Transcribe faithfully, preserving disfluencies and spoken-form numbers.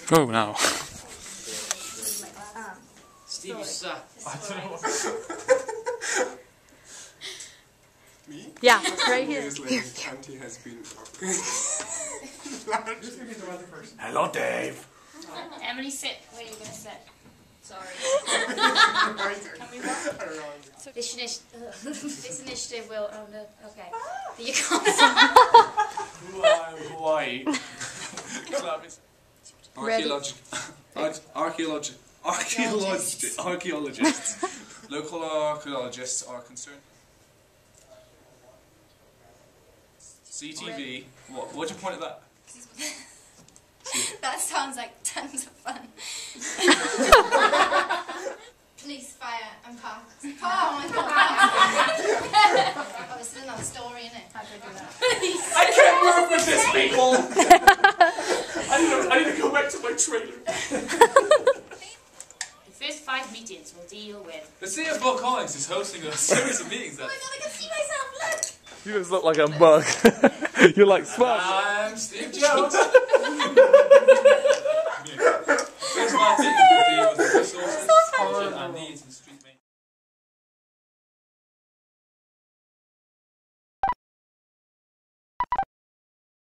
Go now. Stevie sat. I don't know what. Me? Yeah, right here. Here. Auntie has been. Hello, Dave. Emily, sit where you're going to sit. Sorry. Can we walk? This, initi this initiative will... Oh, no. Okay. You can't Why? Archaeologic. Archaeologic. Archaeologists. Archaeologists. Local archaeologists are concerned. C T V. What? What'd you point at that? That sounds like tons of fun. Police, fire, and parks. Oh my god! Oh, it's another story, isn't it? How do I do that? I can't work with this, people! I need, to, I need to go back to my trailer. The first five meetings we'll deal with... The C F O Collins is hosting a series of meetings Oh that... my god, I can see myself, look! You just look like a bug. You're like Smash. I'm Steve Jones. Here's my thing to deal with the resources and needs and